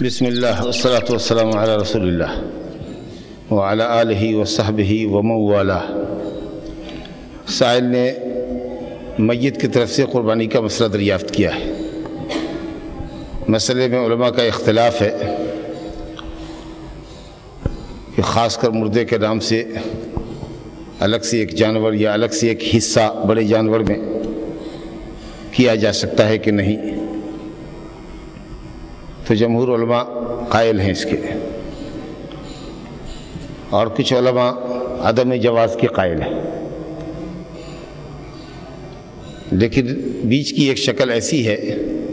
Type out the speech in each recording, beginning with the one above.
بسم اللہ والصلاة والسلام علی رسول اللہ وعلی آلہ وصحبہ ومن والہ۔ سائل نے میت کی طرف سے قربانی کا مسئلہ دریافت کیا ہے۔ مسئلے میں علماء کا اختلاف ہے کہ خاص کر مردے کے نام سے الگ سے ایک جانور یا الگ سے ایک حصہ بڑے جانور میں کیا جا سکتا ہے کہ نہیں، تو جمہور علماء قائل ہیں اس کے، اور کچھ علماء عدم جواز کے قائل ہیں۔ لیکن بیچ کی ایک شکل ایسی ہے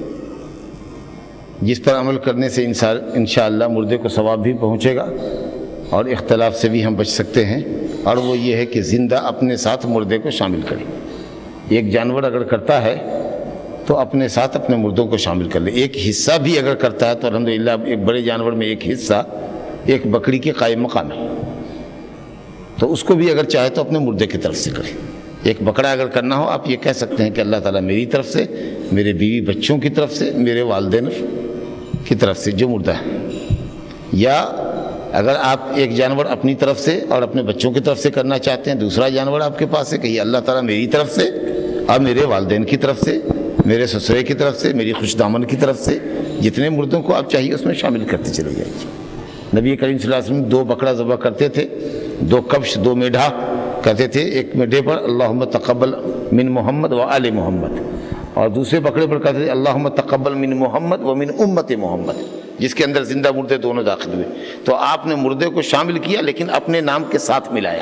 جس پر عمل کرنے سے انشاءاللہ مردے کو ثواب بھی پہنچے گا اور اختلاف سے بھی ہم بچ سکتے ہیں، اور وہ یہ ہے کہ زندہ اپنے ساتھ مردے کو شامل کرے۔ ایک جانور اگر کرتا ہے تو اپنے ساتھ اپنے مردوں کو شامل کر لے۔ ایک حصہ بھی اگر کرتا ہے تو الحمدللہ ایک بڑے جانور میں ایک حصہ ایک بکری کے قائم مقام ہے، تو اس کو بھی اگر چاہے تو اپنے مردے کی طرف سے کرے۔ ایک بکرا اگر کرنا ہو، آپ یہ کہہ سکتے ہیں کہ اللہ تعالیٰ میری طرف سے، میرے بیوی بچوں کی طرف سے، میرے والدین کی طرف سے جو مردہ ہے، یا اگر آپ ایک جانور اپنی طرف سے اور اپنے بچوں کی طرف سے کرنا چاہتے ہیں، دوسرا جانور آپ کے پاس ہے کہ یہ اللہ تعالیٰ میری طرف سے اور میرے والدین کی طرف سے، میرے سسرے کی طرف سے، میری خوش دامن کی طرف سے، جتنے مردوں کو آپ چاہیے اس میں شامل کرتے چلے جائیے۔ نبی کریم صلی اللہ علیہ وسلم 2 بکرا ذبح کرتے تھے، 2 کبش 2 میڈھا کرتے تھے۔ ایک میڈھے پر اللہم تقبل من محمد و آل محمد، اور دوسرے بکرے پر کہتے تھے اللہم تقبل من محمد و من امت محمد، جس کے اندر زندہ مردے دونوں داخل ہوئے۔ تو آپ نے مردے کو شامل کیا لیکن اپنے نام کے ساتھ ملایا۔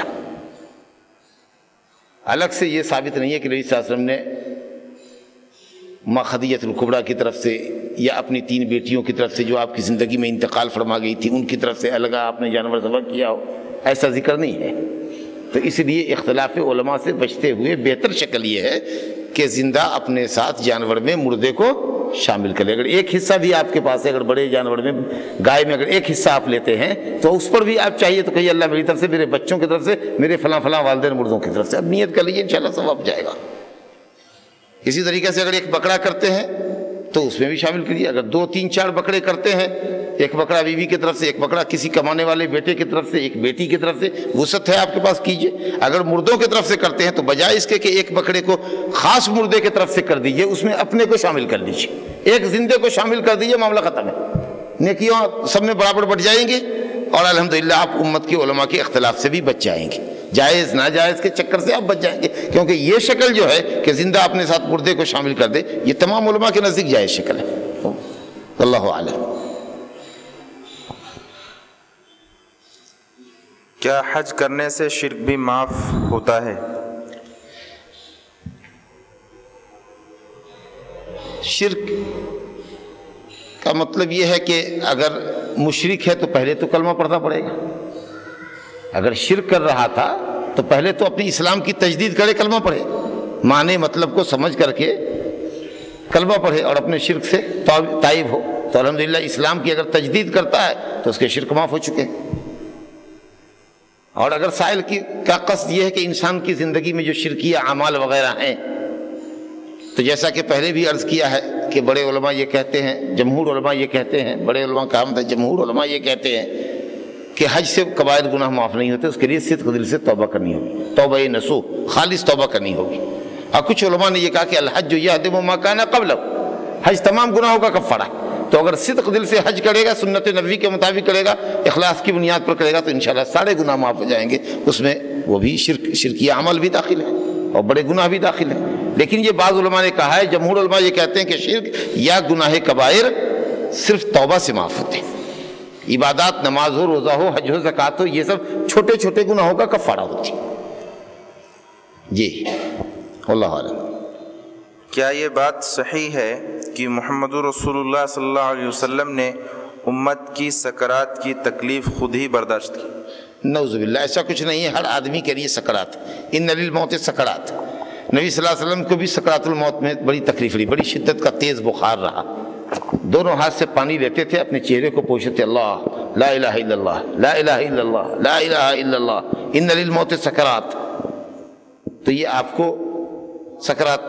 الگ سے یہ ثابت نہیں ہے کہ نبی صلی اللہ علیہ وسلم نے ماں خدیجہ الکبریٰ کی طرف سے یا اپنی 3 بیٹیوں کی طرف سے جو آپ کی زندگی میں انتقال فرما گئی تھی ان کی طرف سے الگ آپ نے جانور ذبح کیا ہو، ایسا ذکر نہیں ہے۔ تو اس لیے اختلاف علماء سے بچتے ہوئے بہتر شکل یہ ہے کہ زندہ اپنے ساتھ جانور میں مردے کو شامل کرے۔ اگر ایک حصہ بھی آپ کے پاس ہے، اگر بڑے جانور میں گائے میں اگر ایک حصہ آپ لیتے ہیں تو اس پر بھی آپ چاہیے تو کہیے اللہ میری طرف سے، میرے بچوں کی طرف سے، میرے فلاں فلاں والدین مردوں کی طرف سے، اب نیت کر لیجیے انشاءاللہ ثواب جائے گا۔ اسی طریقے سے اگر ایک بکرا کرتے ہیں تو اس میں بھی شامل کریے۔ اگر 2 3 4 بکرے کرتے ہیں، ایک بکرا بیوی کی طرف سے، ایک بکرا کسی کمانے والے بیٹے کی طرف سے، ایک بیٹی کی طرف سے، وسعت ہے آپ کے پاس کیجئے۔ اگر مردوں کی طرف سے کرتے ہیں تو بجائے اس کے کہ ایک بکرے کو خاص مردے کی طرف سے کر دیجئے، اس میں اپنے کو شامل کر لیجئے، ایک زندے کو شامل کر دیجئے، معاملہ ختم ہے۔ نیکیوں سب میں برابر بٹ جائیں گے، اور الحمدللہ آپ امت کے علماء کے اختلاف سے بھی بچ جائیں گے، جائز ناجائز کے چکر سے آپ بچ جائیں گے، کیونکہ یہ شکل جو ہے کہ زندہ اپنے ساتھ مردے کو شامل کر دے، یہ تمام علماء کے نزدیک جائز شکل ہے۔ اللہ اعلم۔ کیا حج کرنے سے شرک بھی معاف ہوتا ہے؟ شرک کا مطلب یہ ہے کہ اگر مشرک ہے تو پہلے تو کلمہ پڑھنا پڑے گا۔ اگر شرک کر رہا تھا تو پہلے تو اپنی اسلام کی تجدید کرے، کلمہ پڑھے، معنی مطلب کو سمجھ کر کے کلمہ پڑھے اور اپنے شرک سے تائب ہو، تو الحمدللہ اسلام کی اگر تجدید کرتا ہے تو اس کے شرک معاف ہو چکے ہیں۔ اور اگر سائل کا قصد یہ ہے کہ انسان کی زندگی میں جو شرکیہ اعمال وغیرہ ہیں، تو جیسا کہ پہلے بھی عرض کیا ہے کہ بڑے علماء یہ کہتے ہیں، جمہور علماء یہ کہتے ہیں، بڑے علماء کا ہم تھا، جمہور علماء یہ کہتے ہیں کہ حج سے کبائر گناہ معاف نہیں ہوتے، اس کے لیے صدق دل سے توبہ کرنی ہوگی، توبہ نصوح، خالص توبہ کرنی ہوگی۔ اور کچھ علماء نے یہ کہا کہ الحج یہدم ما کان قبلہ، حج تمام گناہوں کا کفارہ ہے، تو اگر صدق دل سے حج کرے گا، سنت نبوی کے مطابق کرے گا، اخلاص کی بنیاد پر کرے گا، تو انشاءاللہ سارے گناہ معاف ہو جائیں گے۔ اس میں وہ بھی شرکیہ عمل بھی داخل ہے اور بڑے گناہ بھی داخل ہیں۔ لیکن یہ بعض علماء نے کہا ہے، جمہور علماء یہ کہتے ہیں کہ شرک یا گناہ کبائر صرف توبہ سے معاف ہوتے ہیں۔ عبادات، نماز ہو، روزہ ہو، حج ہو، زکوٰۃ ہو، یہ سب چھوٹے چھوٹے گناہوں کا کفارہ ہوتی ہے۔ جی اللہ عالم۔ کیا یہ بات صحیح ہے کہ محمد رسول اللہ صلی اللہ علیہ وسلم نے امت کی سکرات کی تکلیف خود ہی برداشت کی؟ نعوذ باللہ، ایسا کچھ نہیں ہے۔ ہر آدمی کے لیے سکرات، ان للموت سکرات۔ نبی صلی اللہ علیہ وسلم کو بھی سکرات الموت میں بڑی تکلیف رہی، بڑی شدت کا تیز بخار رہا، دونوں ہاتھ سے پانی لیتے تھے، اپنے چہرے کو پوچھتے تھے، اللہ لا الہ الا اللہ، لا الہ الا اللہ، لا الہ الا اللہ، ان للموت سکرات۔ تو یہ آپ کو سکرات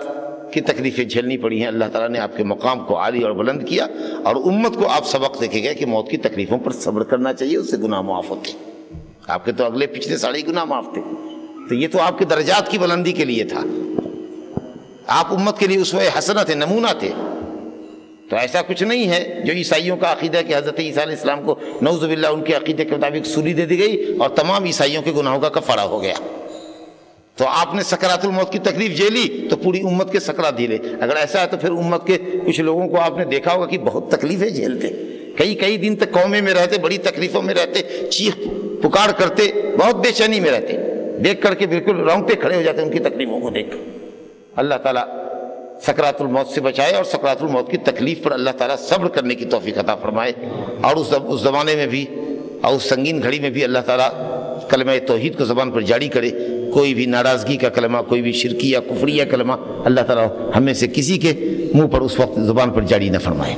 کی تکلیفیں جھیلنی پڑی ہیں، اللہ تعالیٰ نے آپ کے مقام کو عالی اور بلند کیا، اور امت کو آپ سبق دے کے گئے کہ موت کی تکلیفوں پر صبر کرنا چاہیے، اس سے گناہ معاف ہوتے ہیں۔ آپ کے تو اگلے پچھلے سارے گناہ معاف تھے، تو یہ تو آپ کے درجات کی بلندی کے لیے تھا، آپ امت کے لیے اسوہ حسنہ تھے، نمونہ تھے۔ تو ایسا کچھ نہیں ہے جو عیسائیوں کا عقیدہ ہے کہ حضرت عیسیٰ علیہ السلام کو نعوذ باللہ ان کے عقیدے کے مطابق سولی دے دی گئی اور تمام عیسائیوں کے گناہوں کا کفارہ ہو گیا۔ تو آپ نے سکرات الموت کی تکلیف جھیلی تو پوری امت کے سکرات جھیلے۔ اگر ایسا ہے تو پھر امت کے کچھ لوگوں کو آپ نے دیکھا ہوگا کہ بہت تکلیفیں جھیلتے، کئی دن تک قومے میں رہتے، بڑی تکلیفوں میں رہتے، چیخ پکار کرتے، بہت بے چینی میں رہتے، دیکھ کر کے بالکل رونگٹے کھڑے ہو جاتے ان کی تکلیفوں کو دیکھ کر۔ اللہ تعالیٰ سکرات الموت سے بچائے اور سکرات الموت کی تکلیف پر اللہ تعالیٰ صبر کرنے کی توفیق عطا فرمائے، اور اس زمانے میں بھی اور اس سنگین گھڑی میں بھی اللہ تعالیٰ کلمہ توحید کو زبان پر جاری کرے، کوئی بھی ناراضگی کا کلمہ، کوئی بھی شرکی یا کفری یا کلمہ اللہ تعالیٰ ہمیں سے کسی کے منہ پر اس وقت زبان پر جاری نہ فرمائے۔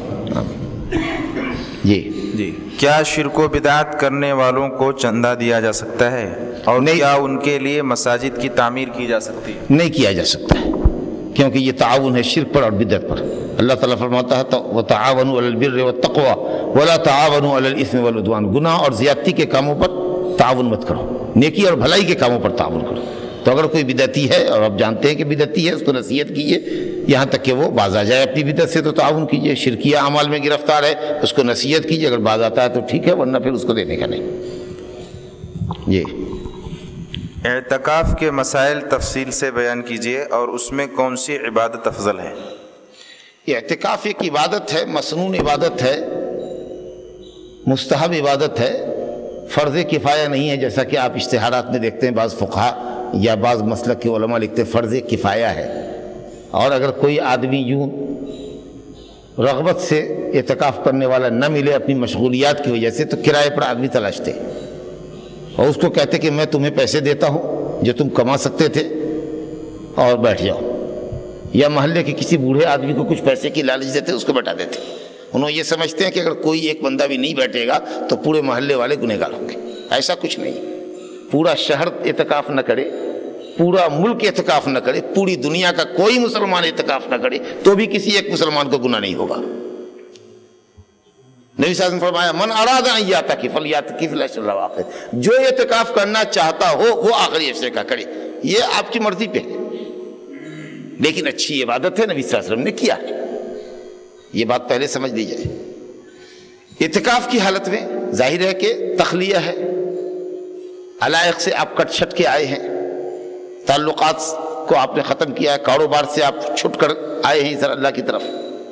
جی کیا شرک و بدعت کرنے والوں کو چندہ دیا جا سکتا ہے، اور کیا ان کے لیے مساجد کی تعمیر کی جا سکتی ہے؟ نہیں کیا جا سکتا ہے، کیونکہ یہ تعاون ہے شرک پر اور بدعت پر۔ اللہ تعالیٰ فرماتا ہے وَتَعَاوَنُوا عَلَى الْبِرِّ وَالتَّقْوَى وَلَا تَعَاوَنُوا عَلَى الْإِثْمِ وَالْعُدْوَانِ، گناہ اور زیادتی کے کاموں پر تعاون مت کرو، نیکی اور بھلائی کے کاموں پر تعاون کرو۔ تو اگر کوئی بدعتی ہے اور آپ جانتے ہیں کہ بدعتی ہے، اس کو نصیحت کیجیے یہاں تک کہ وہ باز آ جائے اپنی بدعت سے، تو تعاون کیجیے۔ شرکیہ اعمال میں گرفتار ہے اس کو نصیحت کیجیے، اگر باز آتا ہے تو ٹھیک ہے، ورنہ پھر اس کو دینے کا نہیں۔ اعتکاف کے مسائل تفصیل سے بیان کیجیے، اور اس میں کون سی عبادت افضل ہے؟ اعتکاف ایک عبادت ہے، مسنون عبادت ہے، مستحب عبادت ہے، فرض کفایہ نہیں ہے، جیسا کہ آپ اشتہارات میں دیکھتے ہیں بعض فقہا یا بعض مسلک کے علماء لکھتے ہیں فرض کفایہ ہے۔ اور اگر کوئی آدمی یوں رغبت سے اعتکاف کرنے والا نہ ملے اپنی مشغولیات کی وجہ سے، تو کرائے پر آدمی تلاشتے اور اس کو کہتے کہ میں تمہیں پیسے دیتا ہوں جو تم کما سکتے تھے اور بیٹھ جاؤ، یا محلے کے کسی بوڑھے آدمی کو کچھ پیسے کی لالچ دیتے، اس کو بیٹھا دیتے۔ انہوں یہ سمجھتے ہیں کہ اگر کوئی ایک بندہ بھی نہیں بیٹھے گا تو پورے محلے والے گنہگار ہوں گے۔ ایسا کچھ نہیں، پورا شہر اعتکاف نہ کرے، پورا ملک اعتکاف نہ کرے، پوری دنیا کا کوئی مسلمان اعتکاف نہ کرے تو بھی کسی ایک مسلمان کو گناہ نہیں ہوگا۔ نبی صلی اللہ علیہ وسلم نے فرمایا من اراد ان یعتکف فلیعتکف العشر الاواخر، جو اعتکاف کرنا چاہتا ہو وہ آخری عشرے کا کرے، یہ آپ کی مرضی پہ ہے، لیکن اچھی عبادت ہے، نبی صلی اللہ علیہ وسلم نے کیا ہے، یہ بات پہلے سمجھ لی جائے۔ اعتکاف کی حالت میں ظاہر ہے کہ تخلیہ ہے، علائق سے آپ کٹ چھٹ کے آئے ہیں، تعلقات کو آپ نے ختم کیا ہے، کاروبار سے آپ چھٹ کر آئے ہیں سر اللہ کی طرف،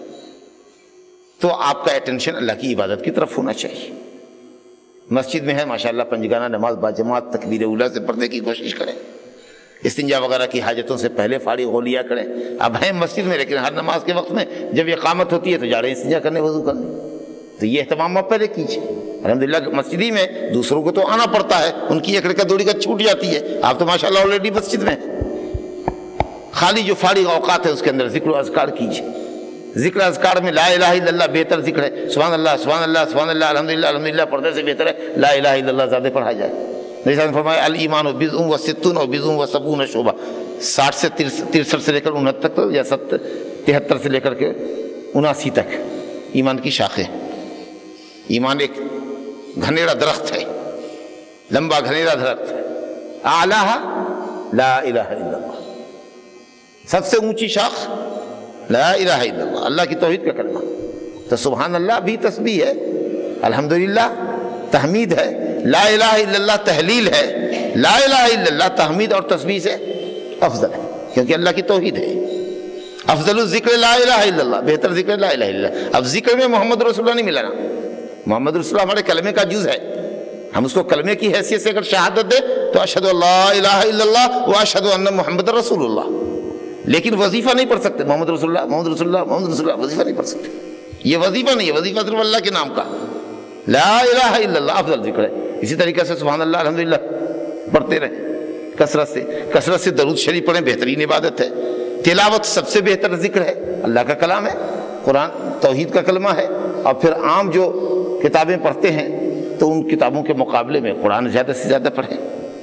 تو آپ کا اٹینشن اللہ کی عبادت کی طرف ہونا چاہیے۔ مسجد میں ہے ماشاءاللہ پنجگانہ نماز باجماعت تکبیر اولیٰ سے پڑھنے کی کوشش کریں، استنجا وغیرہ کی حاجتوں سے پہلے فارغ ہو لیا کریں۔ اب ہیں مسجد میں لیکن ہر نماز کے وقت میں جب اقامت ہوتی ہے تو جا رہے ہیں استنجا کرنے، وضو کرنے، تو یہ اہتمام آپ پہلے کیجیے۔ الحمدللہ مسجدی میں دوسروں کو تو آنا پڑتا ہے، ان کی ایک رکعت دو رکعت چھوٹ جاتی ہے، آپ تو ماشاءاللہ آلریڈی مسجد میں ہیں۔ خالی جو فارغ اوقات ہے اس کے اندر ذکر و اذکار کیجیے۔ ذکر اذکار میں لا الہ الا اللہ بہتر ذکر ہے، سبحان اللہ سبحان اللہ سبحان اللہ الحمدللہ الحمدللہ پڑھنے سے بہتر ہے لا الہ الا اللہ زیادہ پڑھا جائے۔ نبی صلی اللہ علیہ وسلم نے فرمایا الایمان بضع و ستون و بضع و سبعون شعبہ، 60 سے 63 سے لے کر 69 تک یا 73 سے لے کر کے 79 تک ایمان کی شاخیں۔ ایمان ایک گھنیرا درخت ہے، لمبا گھنیرا درخت ہے، اعلیٰ لا الہ الا اللہ، سب سے اونچی شاخ لا الہ الا اللہ، اللہ کی توحید کا کلمہ۔ تو سبحان اللہ بھی تسبیح ہے، الحمدللہ تحمید ہے، لا الہ الا اللہ تحلیل ہے، لا الہ الا اللہ تحمید اور تسبیح سے افضل ہے، کیونکہ اللہ کی توحید ہے۔ افضل الذکر لا الہ الا اللہ، بہتر ذکر لا الہ الا اللہ۔ اب ذکر میں محمد رسول اللہ نہیں ملانا، محمد رسول اللہ ہمارے کلمے کا جز ہے، ہم اس کو کلمے کی حیثیت سے اگر شہادت دیں تو اشہد ان لا الہ الا اللہ و اشہد ان محمد رسول اللہ، لیکن وظیفہ نہیں پڑھ سکتے محمد رسول اللہ محمد رسول اللہ محمد رسول اللہ، وظیفہ نہیں پڑھ سکتے، یہ وظیفہ نہیں ہے، وظیفہ صرف اللہ کے نام کا، لا الہ الا اللہ افضل ذکر ہے۔ اسی طریقے سے سبحان اللہ الحمدللہ پڑھتے رہیں کثرت سے درود شریف پڑھیں، بہترین عبادت ہے۔ تلاوت سب سے بہتر ذکر ہے، اللہ کا کلام ہے، قرآن توحید کا کلمہ ہے، اور پھر عام جو کتابیں پڑھتے ہیں تو ان کتابوں کے مقابلے میں قرآن زیادہ سے زیادہ پڑھیں۔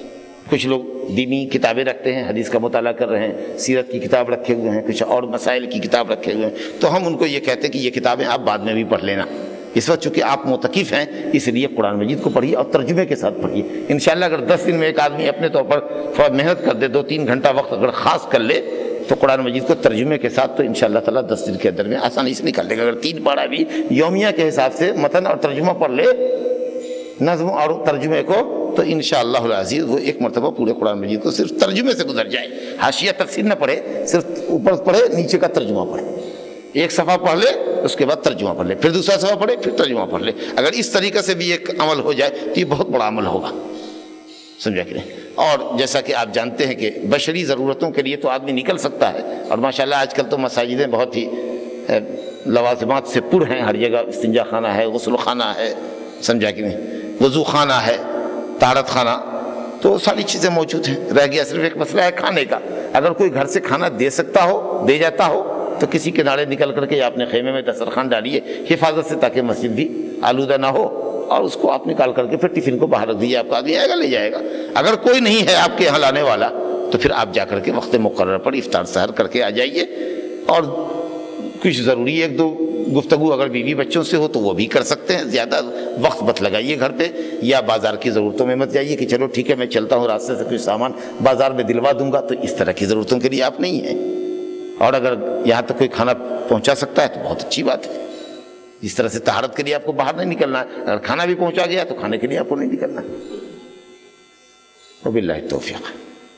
کچھ لوگ دینی کتابیں رکھتے ہیں، حدیث کا مطالعہ کر رہے ہیں، سیرت کی کتاب رکھے ہوئے ہیں، کچھ اور مسائل کی کتاب رکھے ہوئے ہیں، تو ہم ان کو یہ کہتے ہیں کہ یہ کتابیں آپ بعد میں بھی پڑھ لینا۔ اس وقت چونکہ آپ معتکف ہیں اس لیے قرآن مجید کو پڑھیے اور ترجمے کے ساتھ پڑھیے۔ انشاءاللہ اگر 10 دن میں ایک آدمی اپنے طور پر تھوڑا محنت کر دے، 2-3 گھنٹہ وقت اگر خاص کر لے تو قرآن مجید کو ترجمے کے ساتھ تو انشاءاللہ تعالیٰ 10 دن کے اندر میں آسانی سے نکال لے گا۔ اگر 3 پارہ بھی یومیہ کے حساب سے متن اور ترجمہ پڑھ لے، نظم اور ترجمے کو، تو انشاءاللہ العزیز وہ ایک مرتبہ پورے قرآن مجید کو صرف ترجمے سے گزر جائے، حاشیہ تفسیر نہ پڑھے، صرف اوپر پڑھے نیچے کا ترجمہ پڑھے، ایک صفحہ پڑھ لے اس کے بعد ترجمہ پڑھ لے، پھر دوسرا صفحہ پڑھے پھر ترجمہ پڑھ لے۔ اگر اس طریقے سے بھی ایک عمل ہو جائے تو یہ بہت بڑا عمل ہوگا، سمجھا کہ نہیں؟ اور جیسا کہ آپ جانتے ہیں کہ بشری ضرورتوں کے لیے تو آدمی نکل سکتا ہے، اور ماشاءاللہ آج کل تو مساجدیں بہت ہی لوازمات سے پر ہیں، ہر جگہ استنجا خانہ ہے، غسل خانہ ہے، سمجھا کہ نہیں، وضو خانہ ہے، طہارت خانہ، تو ساری چیزیں موجود ہیں۔ رہ گیا صرف ایک مسئلہ ہے کھانے کا۔ اگر کوئی گھر سے کھانا دے سکتا ہو، دے جاتا ہو، تو کسی کنارے نکل کر کے یا اپنے خیمے میں دسترخوان ڈالیے حفاظت سے، تاکہ مسجد بھی آلودہ نہ ہو، اور اس کو آپ نکال کر کے پھر ٹفن کو باہر رکھ دیجیے، آپ کا آدمی آئے گا لے جائے گا۔ اگر کوئی نہیں ہے آپ کے یہاں لانے والا تو پھر آپ جا کر کے وقت مقرر پر افطار سحر کر کے آ جائیے، اور کچھ ضروری 1-2 گفتگو اگر بیوی بچوں سے ہو تو وہ بھی کر سکتے ہیں۔ زیادہ وقت مت لگائیے گھر پہ، یا بازار کی ضرورتوں میں مت جائیے کہ چلو ٹھیک ہے میں چلتا ہوں راستے سے کچھ سامان بازار میں دلوا دوں گا، تو اس طرح کی ضرورتوں کے لیے آپ نہیں ہیں۔ اور اگر یہاں تک کوئی کھانا پہنچا سکتا ہے تو بہت اچھی بات ہے۔ اس طرح سے طہارت کے لیے آپ کو باہر نہیں نکلنا ہے، اگر کھانا بھی پہنچا گیا تو کھانے کے لیے آپ کو نہیں نکلنا ہے۔ وباللہ التوفیق۔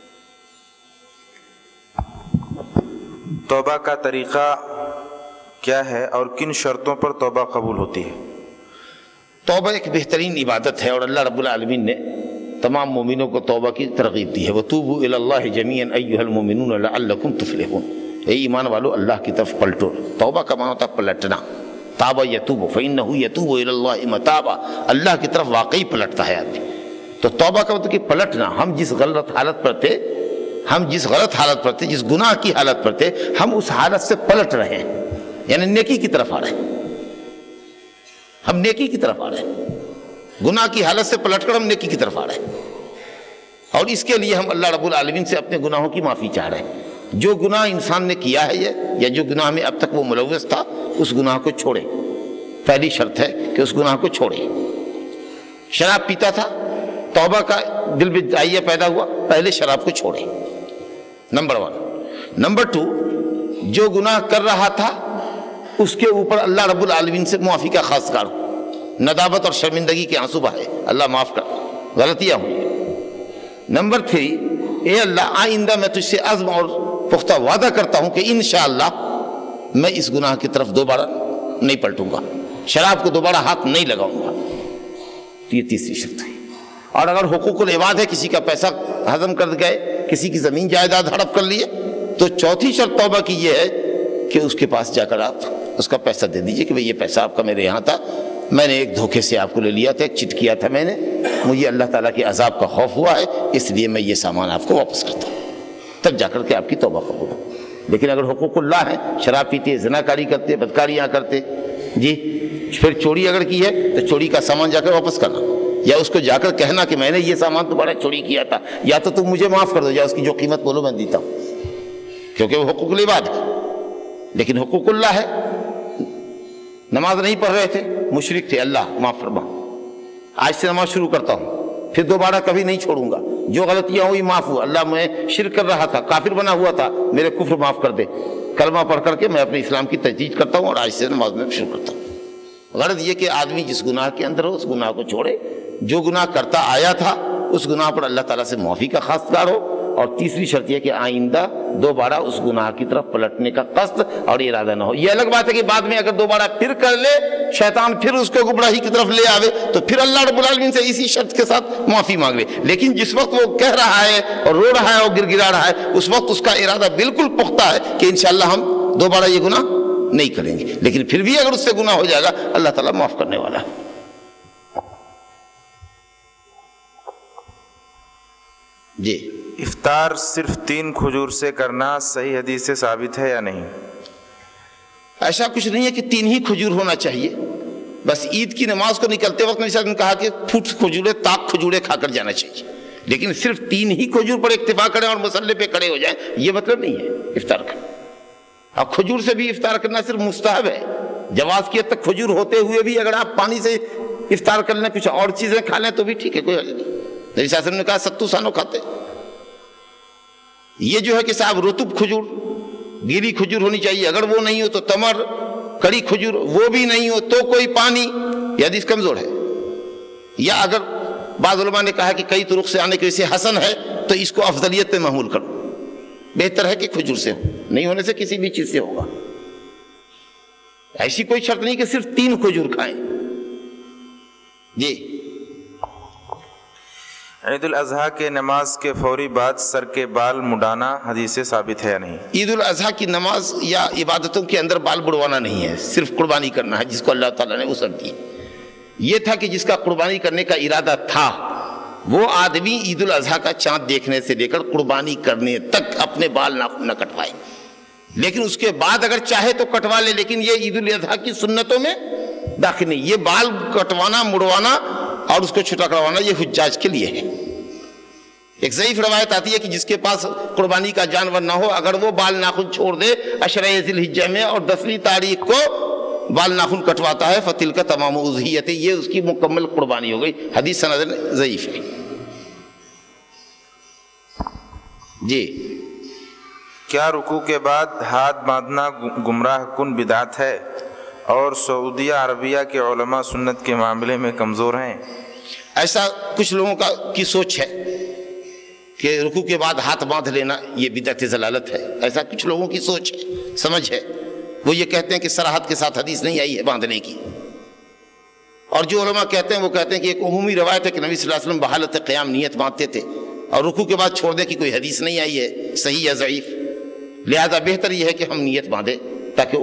توبہ کا طریقہ کیا ہے اور کن شرطوں پر توبہ قبول ہوتی ہے؟ توبہ ایک بہترین عبادت ہے، اور اللہ رب العالمین نے تمام مومنوں کو توبہ کی ترغیب دی ہے۔ وَتُوبُوا إِلَى اللَّهِ جَمِيعًا أَيُّهَا الْمُؤْمِنُونَ لَعَلَّكُمْ تُفْلِحُونَ۔ اے ایمان والو اللہ کی طرف پلٹو۔ توبہ کا معنی ہوتا ہے پلٹنا، تاب یتوب فإنه يتوب إلى الله متابا، اللہ کی طرف واقعی پلٹتا ہے آدمی۔ تو توبہ کا مطلب کہ پلٹنا، ہم جس غلط حالت پر تھے، جس گناہ کی حالت پر تھے، ہم اس حالت سے پلٹ رہے ہیں، یعنی نیکی کی طرف آ رہے ہیں، ہم نیکی کی طرف آ رہے ہیں، گناہ کی حالت سے پلٹ کر ہم نیکی کی طرف آ رہے ہیں، اور اس کے لیے ہم اللہ رب العالمین سے اپنے گناہوں کی معافی چاہ رہے ہیں۔ جو گناہ انسان نے کیا ہے یا جو گناہ میں اب تک وہ ملوث تھا، اس گناہ کو چھوڑے۔ پہلی شرط ہے کہ اس گناہ کو چھوڑے۔ شراب پیتا تھا، توبہ کا دل میں داعیہ پیدا ہوا، پہلے شراب کو چھوڑے، نمبر 1۔ نمبر 2، جو گناہ کر رہا تھا اس کے اوپر اللہ رب العالمین سے معافی کا خواستگار ہو، ندامت اور شرمندگی کے آنسو بہائے، اللہ معاف کر، غلطیاں ہوئی۔ نمبر 3، اے اللہ آئندہ میں تجھ سے عزم اور پختہ وعدہ کرتا ہوں کہ انشاءاللہ میں اس گناہ کی طرف دوبارہ نہیں پلٹوں گا، شراب کو دوبارہ ہاتھ نہیں لگاؤں گا۔ تو یہ تیسری شرط ہے۔ اور اگر حقوق العباد ہے، کسی کا پیسہ ہضم کر گئے، کسی کی زمین جائیداد ہڑپ کر لیے، تو چوتھی شرط توبہ کی یہ ہے کہ اس کے پاس جا کر آپ اس کا پیسہ دے دیجئے کہ بھئی یہ پیسہ آپ کا میرے یہاں تھا، میں نے ایک دھوکے سے آپ کو لے لیا تھا، ایک چٹ کیا تھا میں نے، مجھے اللہ تعالیٰ کے عذاب کا خوف ہوا ہے، اس لیے میں یہ سامان آپ کو واپس کرتا ہوں۔ تب جا کر کے آپ کی توبہ قبول ہو۔ لیکن اگر حقوق اللہ ہے، شراب پیتے، زناکاری کرتے، بدکاریاں کرتے، جی پھر چوری اگر کی ہے تو چوری کا سامان جا کر واپس کرنا، یا اس کو جا کر کہنا کہ میں نے یہ سامان تمہارا چوری کیا تھا، یا تو تم مجھے معاف کر دو، یا اس کی جو قیمت بولو میں دیتا ہوں، کیونکہ وہ حقوق العباد ہے۔ لیکن حقوق اللہ ہے، نماز نہیں پڑھ رہے تھے، مشرک تھے، اللہ معاف فرما، آج سے نماز شروع کرتا ہوں، پھر دوبارہ کبھی نہیں چھوڑوں گا، جو غلطیاں ہوئی معاف ہوا، اللہ میں شرک کر رہا تھا، کافر بنا ہوا تھا، میرے کفر معاف کر دے، کلمہ پڑھ کر کے میں اپنے اسلام کی تجدید کرتا ہوں اور آج سے نماز میں شروع کرتا ہوں۔ غرض یہ کہ آدمی جس گناہ کے اندر ہو اس گناہ کو چھوڑے، جو گناہ کرتا آیا تھا اس گناہ پر اللہ تعالیٰ سے معافی کا خواستگار ہو، اور تیسری شرط یہ کہ آئندہ دوبارہ اس گناہ کی طرف پلٹنے کا قصد اور ارادہ نہ ہو۔ یہ الگ بات ہے کہ بعد میں اگر دوبارہ پھر کر لے، شیطان پھر اس کو گمراہی کی طرف لے آوے، تو پھر اللہ رب العالمین سے اسی شرط کے ساتھ معافی مانگ لے۔ لیکن جس وقت وہ کہہ رہا ہے اور رو رہا ہے اور گر گرا رہا ہے، اس وقت اس کا ارادہ بالکل پختہ ہے کہ انشاءاللہ ہم دوبارہ یہ گناہ نہیں کریں گے، لیکن پھر بھی اگر اس سے گناہ ہو جائے گا اللہ تعالیٰ معاف کرنے والا ہے۔ جی، افطار صرف 3 کھجور سے کرنا صحیح حدیث سے ثابت ہے یا نہیں؟ ایسا کچھ نہیں ہے کہ 3 ہی کھجور ہونا چاہیے، بس عید کی نماز کو نکلتے وقت نبی صلی اللہ علیہ وسلم نے کہا کہ پھوٹ کھجورے، تاک کھجورے کھا کر جانا چاہیے، لیکن صرف 3 ہی کھجور پر اکتفا کریں اور مصلے پہ کھڑے ہو جائیں یہ مطلب نہیں ہے افطار کا. اور کھجور سے بھی افطار کرنا صرف مستحب ہے. جواز کی حد تک کھجور ہوتے ہوئے بھی اگر آپ پانی سے افطار کر لیں کچھ اور چیزیں کھا لیں تو بھی ٹھیک ہے, کوئی حرج نہیں. نبی صلی اللہ علیہ وسلم نے کہا ستو سانو کھاتے. یہ جو ہے کہ صاحب رطب کھجور, گیلی کھجور ہونی چاہیے, اگر وہ نہیں ہو تو تمر, کڑی کھجور, وہ بھی نہیں ہو تو کوئی پانی, یہ حدیث کمزور ہے. یا اگر بعض علماء نے کہا کہ کئی طرق سے آنے کی وجہ سے حسن ہے تو اس کو افضلیت پہ محمول کرو, بہتر ہے کہ کھجور سے ہو, نہیں ہونے سے کسی بھی چیز سے ہوگا. ایسی کوئی شرط نہیں کہ صرف 3 کھجور کھائیں. جی عید الاضحیٰ کے نماز کے فوری بعد سر کے بال مڈانا حدیث سے ثابت ہے یا نہیں؟ عید الاضحیٰ کی نماز یا عبادتوں کے اندر بال بڑھوانا نہیں ہے, صرف قربانی کرنا ہے جس کو اللہ تعالیٰ نے وسعت دی. یہ تھا کہ جس کا قربانی کرنے کا ارادہ تھا وہ آدمی عید الاضحیٰ کا چاند دیکھنے سے لے کر قربانی کرنے تک اپنے بال نہ کٹوائے, لیکن اس کے بعد اگر چاہے تو کٹوا لے, لیکن یہ عید الاضحیٰ کی سنتوں میں داخل نہیں. یہ بال کٹوانا, مڑوانا اور اس کو چھٹا کروانا یہ حجاج کے لیے ہے. ایک ضعیف روایت آتی ہے کہ جس کے پاس قربانی کا جانور نہ ہو اگر وہ بال ناخن چھوڑ دے عشرہ ذی الحجہ میں اور 10ویں تاریخ کو بال ناخن کٹواتا ہے فتل کا تمام اضحیت, یہ اس کی مکمل قربانی ہو گئی. حدیث سند ضعیف ہے. جی کیا رکوع کے بعد ہاتھ باندھنا گمراہ کن بدعت ہے اور سعودیہ عربیہ کے علماء سنت کے معاملے میں کمزور ہیں؟ ایسا کچھ لوگوں کی سوچ ہے کہ رکوع کے بعد ہاتھ باندھ لینا یہ بدعت ضلالت ہے. ایسا کچھ لوگوں کی سوچ ہے, سمجھ ہے. وہ یہ کہتے ہیں کہ صراحت کے ساتھ حدیث نہیں آئی ہے باندھنے کی. اور جو علماء کہتے ہیں وہ کہتے ہیں کہ ایک عمومی روایت ہے کہ نبی صلی اللہ علیہ وسلم بحالت قیام نیت باندھتے تھے اور رکوع کے بعد چھوڑنے کی کوئی حدیث نہیں آئی ہے صحیح یا ضعیف. لہذا بہتر یہ ہے کہ ہم نیت باندھیں تاکہ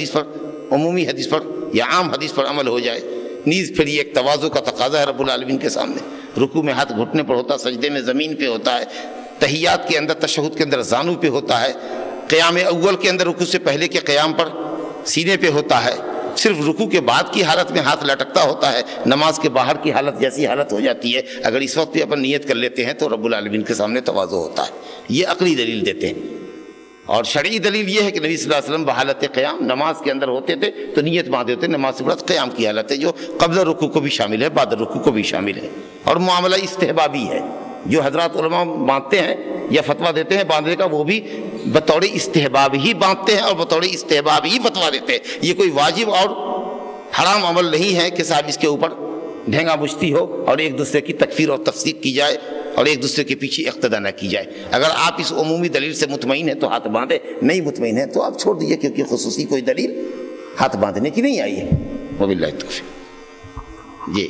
عمومی حدیث پر یا عام حدیث پر عمل ہو جائے. نیز پھر یہ ایک تواضع کا تقاضا ہے رب العالمین کے سامنے. رکوع میں ہاتھ گھٹنے پر ہوتا, سجدے میں زمین پہ ہوتا ہے, تحیات کے اندر تشہد کے اندر زانو پہ ہوتا ہے, قیام اول کے اندر رکوع سے پہلے کے قیام پر سینے پہ ہوتا ہے, صرف رکوع کے بعد کی حالت میں ہاتھ لٹکتا ہوتا ہے. نماز کے باہر کی حالت جیسی حالت ہو جاتی ہے, اگر اس وقت بھی اپن نیت کر لیتے ہیں تو رب العالمین کے سامنے تواضع ہوتا ہے. یہ عقلی دلیل دیتے ہیں. اور شرعی دلیل یہ ہے کہ نبی صلی اللہ علیہ وسلم بحالت قیام نماز کے اندر ہوتے تھے تو نیت باندھے ہوتے. نماز سے بعد قیام کی حالت ہے جو قبل رکوع کو بھی شامل ہے, بعد رکوع کو بھی شامل ہے. اور معاملہ استحبابی ہے. جو حضرات علماء باندھتے ہیں یا فتویٰ دیتے ہیں باندھنے کا وہ بھی بطور استحباب ہی باندھتے ہیں اور بطور استحباب ہی فتویٰ دیتے ہیں. یہ کوئی واجب اور حرام عمل نہیں ہے کہ صاحب اس کے اوپر ڈھینگا بجتی ہو اور ایک دوسرے کی تکفیر اور تفسیق کی جائے اور ایک دوسرے کے پیچھے اقتدا نہ کی جائے. اگر آپ اس عمومی دلیل سے مطمئن ہیں تو ہاتھ باندھیں, نہیں مطمئن ہیں تو آپ چھوڑ دیجئے, کیونکہ خصوصی کوئی دلیل ہاتھ باندھنے کی نہیں آئی ہے. وباللہ التوفیق. جی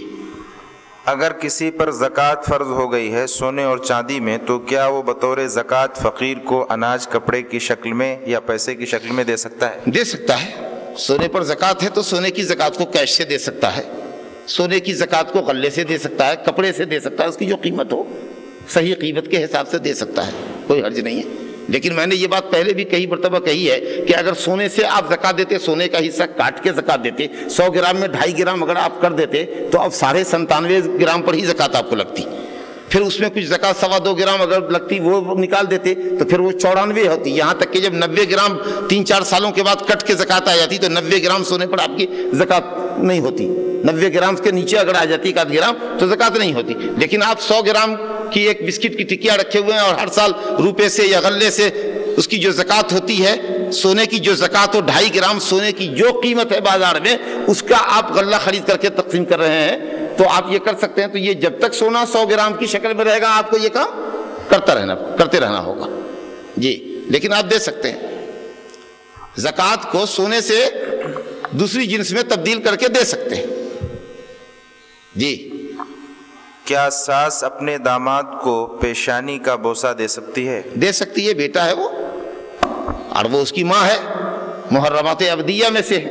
اگر کسی پر زکوٰۃ فرض ہو گئی ہے سونے اور چاندی میں تو کیا وہ بطور زکوٰۃ فقیر کو اناج کپڑے کی شکل میں یا پیسے کی شکل میں دے سکتا ہے؟ دے سکتا ہے. سونے پر زکوٰۃ ہے تو سونے کی زکوٰۃ کو کیش سے دے سکتا ہے, سونے کی زکوٰۃ کو غلے سے دے سکتا ہے, کپڑے سے دے سکتا ہے, اس کی جو قیمت ہو صحیح قیمت کے حساب سے دے سکتا ہے, کوئی حرج نہیں ہے. لیکن میں نے یہ بات پہلے بھی کئی مرتبہ کہی ہے کہ اگر سونے سے آپ زکوٰۃ دیتے, سونے کا حصہ کاٹ کے زکوٰۃ دیتے, 100 گرام میں 2.5 گرام اگر آپ کر دیتے تو اب 97.5 گرام پر ہی زکوٰۃ آپ کو لگتی. پھر اس میں کچھ زکوٰۃ 2.25 گرام اگر لگتی وہ نکال دیتے تو پھر وہ 94 ہوتی. یہاں تک کہ جب 90 گرام 3-4 سالوں کے بعد کٹ کے زکوٰۃ آ جاتی تو 90 گرام سونے پر آپ کی زکوٰۃ نہیں ہوتی. 90 گرام کے نیچے اگر آ جاتی 1 گرام تو زکوٰۃ نہیں ہوتی. لیکن آپ 100 گرام کی ایک بسکٹ کی ٹکیا رکھے ہوئے ہیں اور ہر سال روپے سے یا غلے سے اس کی جو زکوٰۃ ہوتی ہے, سونے کی جو زکوٰۃ ہو 2.5 گرام سونے کی جو قیمت ہے بازار میں اس کا آپ غلہ خرید کر کے تقسیم کر رہے ہیں تو آپ یہ کر سکتے ہیں. تو یہ جب تک سونا 100 گرام کی شکل میں رہے گا آپ کو یہ کام کرتے رہنا ہوگا. جی لیکن آپ دے سکتے ہیں زکوٰۃ کو سونے سے دوسری جنس میں تبدیل کر کے دے سکتے ہیں. جی کیا ساس اپنے داماد کو پیشانی کا بوسہ دے سکتی ہے؟ دے سکتی ہے, بیٹا ہے وہ اور وہ اس کی ماں ہے, محرمات ابدیہ میں سے ہے.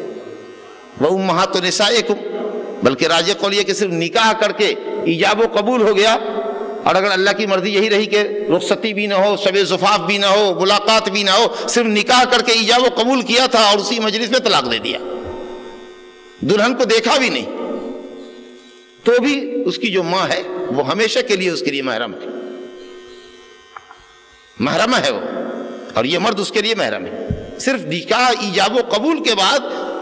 وہ امہات نسائکم, بلکہ راجح قول یہ کہ صرف نکاح کر کے ایجاب و قبول ہو گیا اور اگر اللہ کی مرضی یہی رہی کہ رخصتی بھی نہ ہو, شب زفاف بھی نہ ہو, ملاقات بھی نہ ہو, صرف نکاح کر کے ایجاب و قبول کیا تھا اور اسی مجلس میں طلاق دے دیا, دلہن کو دیکھا بھی نہیں, تو بھی اس کی جو ماں ہے وہ ہمیشہ کے لیے اس کے لیے محرم ہے، محرم ہے وہ، اور یہ مرد اس کے لیے محرم ہے۔ صرف نکاح ایجاب و قبول کے بعد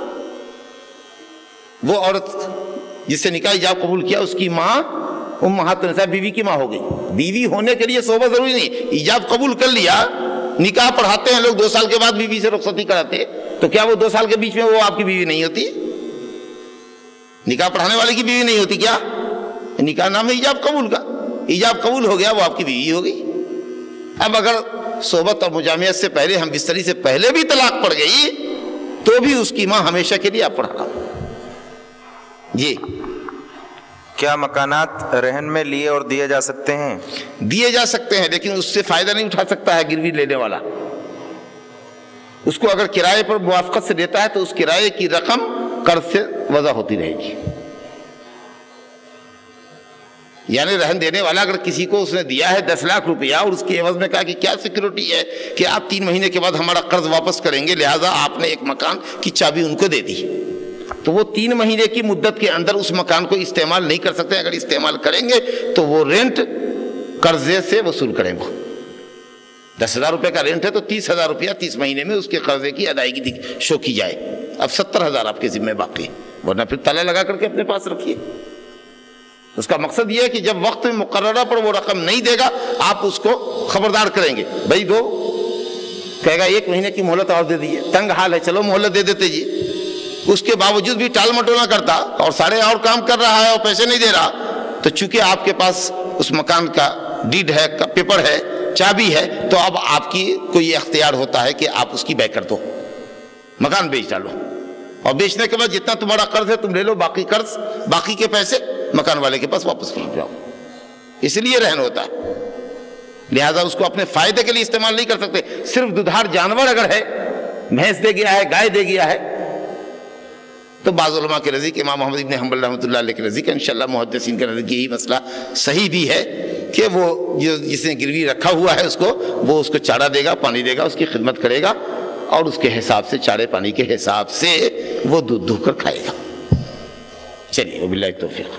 وہ عورت جس سے نکاح ایجاب قبول کیا اس کی ماں امہات النساء، بیوی کی ماں ہو گئی۔ بیوی ہونے کے لیے صحبت ضروری نہیں، ایجاب قبول کر لیا، نکاح پڑھاتے ہیں لوگ 2 سال کے بعد بیوی سے رخصتی کراتے، تو کیا وہ 2 سال کے بیچ میں وہ آپ کی بیوی نہیں ہوتی؟ نکاح پڑھانے والے کی بیوی نہیں ہوتی کیا؟ نکاح نام ہے ایجاب قبول کا، ایجاب قبول ہو گیا وہ آپ کی بیوی ہو گئی۔ اب اگر صحبت اور مجامعت سے پہلے ہم بستری سے پہلے بھی طلاق پڑ گئی تو بھی اس کی ماں ہمیشہ کے لیے آپ پڑھا۔ جی، کیا مکانات رہن میں لیے اور دیے جا سکتے ہیں؟ دیے جا سکتے ہیں، لیکن اس سے فائدہ نہیں اٹھا سکتا ہے گروی لینے والا۔ اس کو اگر کرائے پر موافقت سے دیتا ہے تو اس کرائے کی رقم قرض سے وضع ہوتی رہے گی۔ یعنی رہن دینے والا اگر کسی کو اس نے دیا ہے 10 لاکھ روپیہ اور اس کے عوض میں کہا کہ کیا سیکورٹی ہے کہ آپ 3 مہینے کے بعد ہمارا قرض واپس کریں گے، لہٰذا آپ نے ایک مکان کی چابی ان کو دے دی، تو وہ 3 مہینے کی مدت کے اندر اس مکان کو استعمال نہیں کر سکتے۔ اگر استعمال کریں گے تو وہ رینٹ قرضے سے وصول کریں گے۔ 10,000 روپے کا رینٹ ہے تو 30,000 روپیہ 30 مہینے میں اس کے قرضے کی ادائیگی شو کی جائے۔ اب 70,000 آپ کے ذمہ باقی، ورنہ پھر تالا لگا کر کے اپنے پاس رکھیے۔ اس کا مقصد یہ ہے کہ جب وقت مقررہ پر وہ رقم نہیں دے گا آپ اس کو خبردار کریں گے، بھائی دو، کہے گا 1 مہینے کی مہلت اور دے دیجیے، تنگ حال ہے چلو مہلت دے دیتے جی۔ اس کے باوجود بھی ٹال مٹولا کرتا اور سارے اور کام کر رہا ہے اور پیسے نہیں دے رہا، تو چونکہ آپ کے پاس اس مکان کا ڈیڈ ہے، پیپر ہے، چابی ہے، تو اب آپ کی کوئی اختیار ہوتا ہے کہ آپ اس کی بیع کر دو، مکان بیچ ڈالو، اور بیچنے کے بعد جتنا تمہارا قرض ہے تم لے لو، باقی قرض، باقی کے پیسے مکان والے کے پاس واپس کر جاؤ۔ اس لیے رہن ہوتا ہے، لہذا اس کو اپنے فائدے کے لیے استعمال نہیں کر سکتے۔ صرف دودھار جانور اگر ہے، بھینس دے گیا ہے، گائے دے گیا ہے، تو بعض علماء کے نزدیک امام محمد ابن حنبل رحمۃ اللہ علیہ کے نزدیک انشاءاللہ محدثین کے نزدیک یہی مسئلہ صحیح بھی ہے کہ وہ جس نے گروی رکھا ہوا ہے وہ اس کو چارہ دے گا، پانی دے گا، اس کی خدمت کرے گا، اور اس کے حساب سے، چارے پانی کے حساب سے وہ دودھ دھو کر کھائے گا۔ چلیے، وباللہ التوفیق۔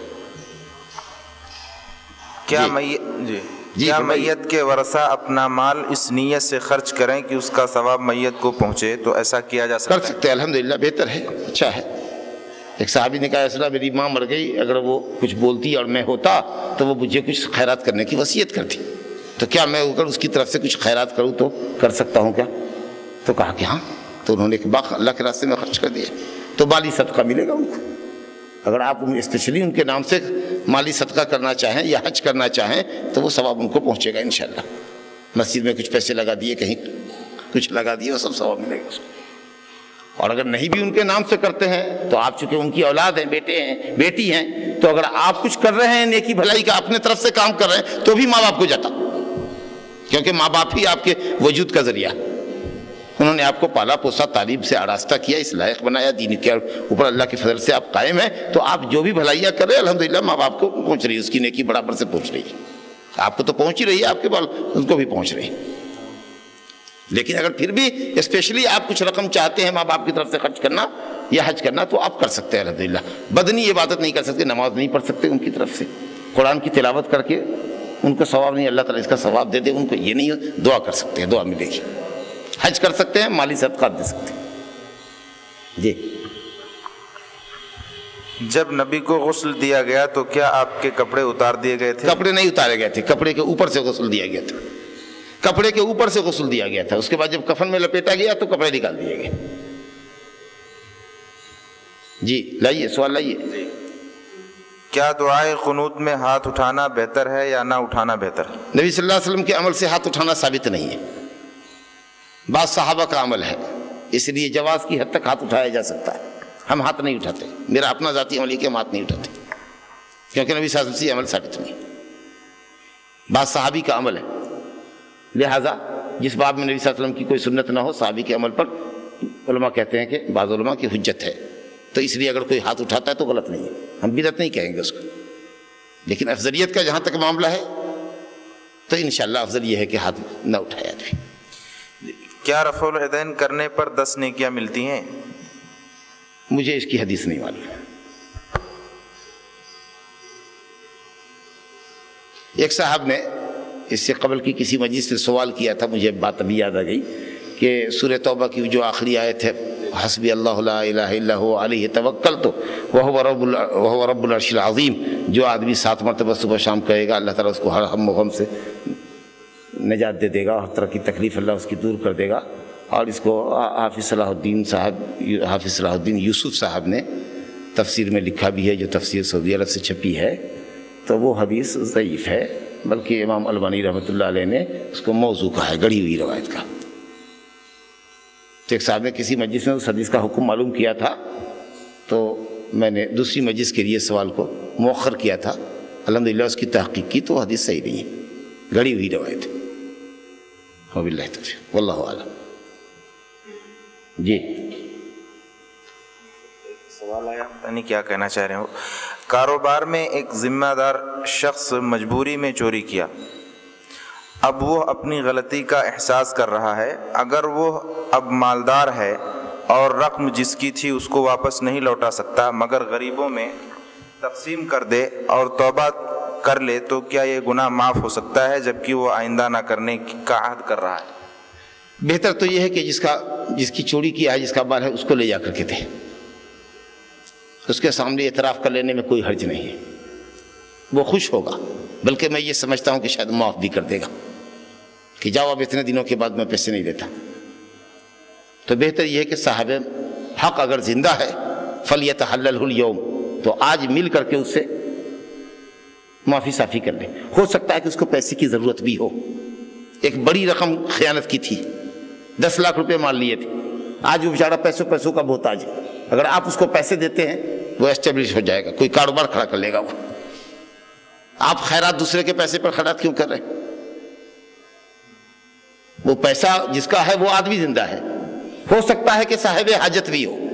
کیا میت کے ورثہ اپنا مال اس نیت سے خرچ کریں کہ اس کا ثواب میت کو پہنچے، تو ایسا کیا جا سکتا ہے؟ کر سکتے ہیں، الحمدللہ بہتر ہے، اچھا ہے۔ ایک صحابی نے کہا ایسا میری ماں مر گئی، اگر وہ کچھ بولتی اور میں ہوتا تو وہ مجھے کچھ خیرات کرنے کی وصیت کرتی، تو کیا میں اگر اس کی طرف سے کچھ خیرات کروں تو کر سکتا ہوں کیا؟ تو کہا کہ ہاں، تو انہوں نے ایک باغ اللہ کے راستے میں خرچ کر دیا، تو مالی صدقہ ملے گا ان کو۔ اگر آپ اسپیشلی ان کے نام سے مالی صدقہ کرنا چاہیں یا حج کرنا چاہیں تو وہ ثواب ان کو پہنچے گا انشاءاللہ۔ مسجد میں کچھ پیسے لگا دیے، کہیں کچھ لگا دیے، وہ سب ثواب ملے گا اس کو۔ اور اگر نہیں بھی ان کے نام سے کرتے ہیں تو آپ چونکہ ان کی اولاد ہیں، بیٹے ہیں، بیٹی ہیں، تو اگر آپ کچھ کر رہے ہیں نیکی بھلائی کا، اپنے طرف سے کام کر رہے ہیں، تو بھی ماں باپ کو جاتا، کیونکہ ماں باپ ہی آپ کے وجود کا ذریعہ، انہوں نے آپ کو پالا پوسا، تعلیم سے آراستہ کیا، اس لائق بنایا، دین کے اوپر اللہ کے فضل سے آپ قائم ہیں، تو آپ جو بھی بھلائیاں کر رہے ہیں الحمدللہ ماں باپ کو پہنچ رہی ہے، اس کی نیکی برابر سے پہنچ رہی ہے۔ آپ کو تو پہنچ ہی رہی ہے، آپ کے بال ان کو بھی پہنچ رہی ہے۔ لیکن اگر پھر بھی اسپیشلی آپ کچھ رقم چاہتے ہیں ماں باپ کی طرف سے خرچ کرنا یا حج کرنا تو آپ کر سکتے ہیں الحمدللہ۔ بدنی عبادت نہیں کر سکتے، نماز نہیں پڑھ سکتے ان کی طرف سے، قرآن کی تلاوت کر کے ان کو ثواب نہیں، اللہ تعالیٰ اس کا ثواب دے دے ان کو، یہ نہیں، دعا کر سکتے ہیں، دعا ملے گی، حج کر سکتے ہیں، مالی صدقات دے سکتے ہیں۔ جی، جب نبی کو غسل دیا گیا تو کیا آپ کے کپڑے اتار دیے گئے تھے؟ کپڑے نہیں اتارے گئے تھے، کپڑے کے اوپر سے غسل دیا گیا تھا، کپڑے کے اوپر سے غسل دیا گیا تھا، اس کے بعد جب کفن میں لپیٹا گیا تو کپڑے نکال دیے گئے۔ جی لائیے، سوال لائیے۔ کیا دعائے قنوت میں ہاتھ اٹھانا بہتر ہے یا نہ اٹھانا بہتر ہے؟ نبی صلی اللہ علیہ وسلم کے عمل سے ہاتھ اٹھانا ثابت نہیں ہے، بعض صحابہ کا عمل ہے، اس لیے جواز کی حد تک ہاتھ اٹھایا جا سکتا ہے۔ ہم ہاتھ نہیں اٹھاتے، میرا اپنا ذاتی عمل ہے کہ ہم ہاتھ نہیں اٹھاتے، کیونکہ نبی صلی اللہ علیہ وسلم سے عمل ثابت نہیں، بعض صحابی کا عمل ہے، لہٰذا جس باب میں نبی صلی اللہ علیہ وسلم کی کوئی سنت نہ ہو، صحابی کے عمل پر علماء کہتے ہیں کہ بعض علماء کی حجت ہے، تو اس لیے اگر کوئی ہاتھ اٹھاتا ہے تو غلط نہیں ہے، ہم بدعت نہیں کہیں گے اس کو، لیکن افضلیت کا جہاں تک معاملہ ہے تو انشاءاللہ افضل یہ ہے کہ ہاتھ نہ اٹھایا جائے۔ کیا رفع الیدین کرنے پر 10 نیکیاں ملتی ہیں؟ مجھے اس کی حدیث نہیں معلوم۔ ایک صاحب نے اس سے قبل کی کسی مجلس سے سوال کیا تھا، مجھے بات ابھی یاد آ گئی کہ سورہ توبہ کی جو آخری آیت ہے حسبی اللہ لا الہ الا هو علیہ توکلت وهو رب العرش العظیم، جو آدمی 7 مرتبہ صبح شام کہے گا اللہ تعالیٰ اس کو ہر ہم و غم سے نجات دے دے گا، ہر طرح کی تکلیف اللہ اس کی دور کر دے گا. اور اس کو حافظ صلاح الدین یوسف صاحب نے تفسیر میں لکھا بھی ہے، جو تفسیر سعودی عرب سے چھپی ہے. تو وہ حدیث ضعیف ہے، بلکہ امام البانی رحمۃ اللہ علیہ نے اس کو موضوع کہا ہے، گڑھی ہوئی روایت کا. تو ایک صاحب نے کسی مجلس میں اس حدیث کا حکم معلوم کیا تھا، تو میں نے دوسری مجلس کے لیے سوال کو مؤخر کیا تھا. الحمدللہ اس کی تحقیق کی تو حدیث صحیح نہیں ہے، گڑھی ہوئی روایت ہے. وباللہ توفیق واللہ اعلم. جی سوال آیا، پتہ نہیں کیا کہنا چاہ رہے ہو. کاروبار میں ایک ذمہ دار شخص مجبوری میں چوری کیا، اب وہ اپنی غلطی کا احساس کر رہا ہے. اگر وہ اب مالدار ہے اور رقم جس کی تھی اس کو واپس نہیں لوٹا سکتا، مگر غریبوں میں تقسیم کر دے اور توبہ کر لے، تو کیا یہ گناہ معاف ہو سکتا ہے جبکہ وہ آئندہ نہ کرنے کا عہد کر رہا ہے؟ بہتر تو یہ ہے کہ جس کی چوری کیا ہے، جس کا مال ہے، اس کو لے جا کر کے دے. اس کے سامنے اعتراف کر لینے میں کوئی حرج نہیں ہے، وہ خوش ہوگا. بلکہ میں یہ سمجھتا ہوں کہ شاید معاف بھی کر دے گا کہ جاؤ اب اتنے دنوں کے بعد میں پیسے نہیں دیتا. تو بہتر یہ ہے کہ صاحب حق اگر زندہ ہے فَلْيَتَحَلَّلْهُ الْيَوْمِ، تو آج مل کر کے اس سے معافی صافی کر لیں. ہو سکتا ہے کہ اس کو پیسے کی ضرورت بھی ہو، ایک بڑی رقم خیانت کی تھی، 10 لاکھ روپے مان لیے تھے، آج وہ بیچارہ پیسوں کا محتاج ہے. اگر آپ اس کو پیسے دیتے ہیں وہ اسٹیبلش ہو جائے گا، کوئی کاروبار کھڑا کر لے گا. آپ خیرات دوسرے کے پیسے پر خیرات کیوں کر رہے ہیں؟ وہ پیسہ جس کا ہے وہ آدمی زندہ ہے، ہو سکتا ہے کہ صاحب حاجت بھی ہو.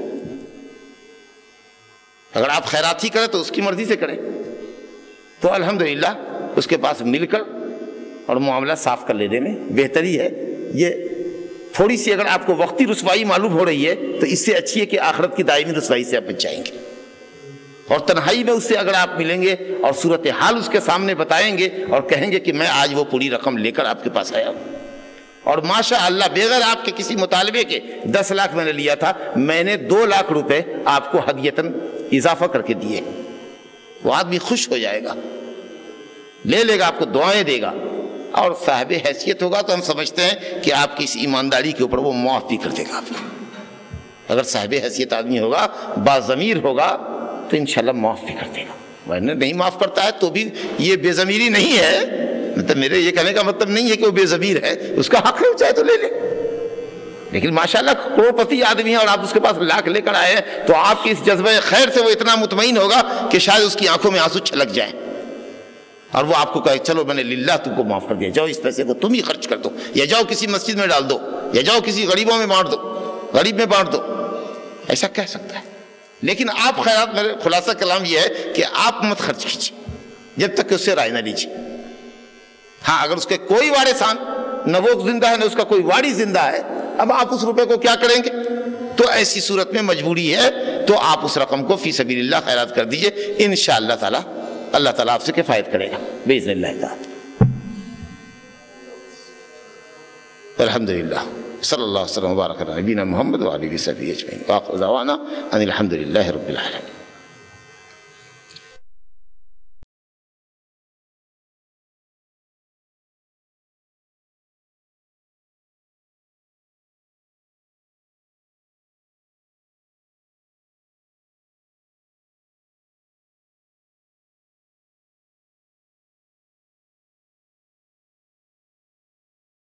اگر آپ خیرات ہی کریں تو اس کی مرضی سے کریں. تو الحمدللہ اس کے پاس مل کر اور معاملہ صاف کر لینے میں بہتری ہے. یہ تھوڑی سی اگر آپ کو وقتی رسوائی معلوم ہو رہی ہے تو اس سے اچھی ہے کہ آخرت کی دائمی رسوائی سے آپ بچ جائیں گے. اور تنہائی میں اس سے اگر آپ ملیں گے اور صورتحال اس کے سامنے بتائیں گے اور کہیں گے کہ میں آج وہ پوری رقم لے کر آپ کے پاس آیا ہوں، اور ماشاء اللہ بغیر آپ کے کسی مطالبے کے 10 لاکھ میں نے لیا تھا، میں نے 2 لاکھ روپے آپ کو ہدیتاً اضافہ کر کے دیے، وہ آدمی خوش ہو جائے گا، لے لے گا، آپ کو دعائیں دے گا. اور صاحب حیثیت ہوگا تو ہم سمجھتے ہیں کہ آپ کی اس ایمانداری کے اوپر وہ معاف بھی کر دے گا آپ کو. اگر صاحب حیثیت آدمی ہوگا، باضمیر ہوگا، تو انشاءاللہ معاف بھی کر دے گا. ورنہ نہیں معاف کرتا ہے تو بھی یہ بے ضمیری نہیں ہے. مطلب میرے یہ کہنے کا مطلب نہیں ہے کہ وہ بے ضمیر ہے، اس کا حق ہے، چاہے تو لے لے. لیکن ماشاءاللہ کروڑپتی آدمی ہے اور آپ اس کے پاس لاکھ لے کر آئے ہیں، تو آپ کی اس جذبہ خیر سے وہ اتنا مطمئن ہوگا کہ شاید اس کی آنکھوں میں آنسو چھلک جائیں اور وہ آپ کو کہے چلو میں نے للہ تم کو معاف کر دیا، جاؤ اس پیسے کو تم ہی خرچ کر دو، یا جاؤ کسی مسجد میں ڈال دو، یا جاؤ کسی غریبوں میں بانٹ دو، غریب میں بانٹ دو. ایسا کہہ سکتا ہے. لیکن آپ خیرات، میرے خلاصہ کلام یہ ہے کہ آپ مت خرچ کیجیے جب تک کہ اس سے رائے نہ لیجیے. ہاں اگر اس کے کوئی وارثان، نہ وہ زندہ ہے نہ اس کا کوئی وارث زندہ ہے، اب آپ اس روپے کو کیا کریں گے؟ تو ایسی صورت میں مجبوری ہے تو آپ اس رقم کو فی سبیل اللہ خیرات کر دیجئے. انشاءاللہ تعالی اللہ تعالیٰ آپ سے کفایت کرے گا باذن اللہ تعالی. الحمدللہ صلی اللہ علیہ وسلم وبارک علی نبینا محمد وعلی آلہ وصحبہ اجمعین. وآخر دعوانا ان الحمد للہ رب العالمین.